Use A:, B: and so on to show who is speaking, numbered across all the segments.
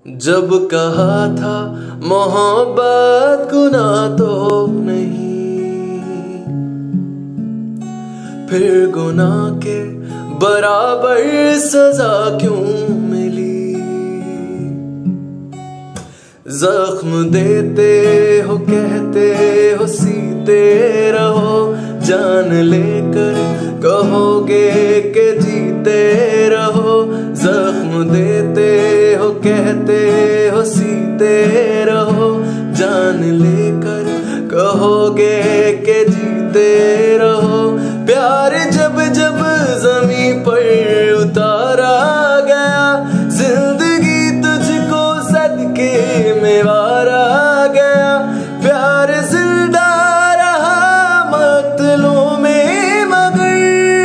A: जब कहा था मोहब्बत गुनाह तो नहीं, फिर गुनाह के बराबर सजा क्यों मिली। जख्म देते हो कहते हो सीते रहो, जान लेकर कहोगे कि जीते रहो। जख्म देते हो कहते हो सीते रहो, जान लेकर कहोगे कि जीते रहो। प्यार जब जब ज़मीं पर उतारा गया, जिंदगी तुझको सदके में वारा गया। प्यार जिंदा रहा मकतलों में मगर,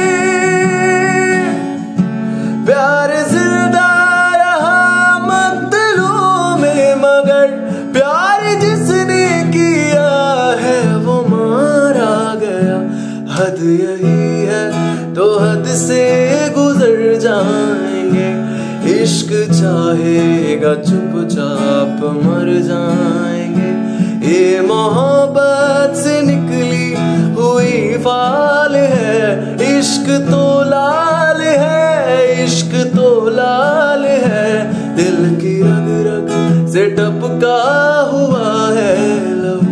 A: प्यार जिंदा रहा मकतलों में मगर। प्यार जिसने किया है वो मारा गया। हद यही है तो हद से गुजर जाएंगे, इश्क चाहेगा चुपचाप मर जाएंगे। ये मोहब्बत से निकली हुई फाल है, इश्क तो लाल है, इश्क तो लाल है। दिल की रग रग से टपका हुआ है लहू,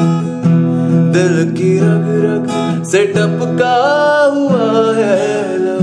A: दिल की रग रग से टपका हुआ है लहू।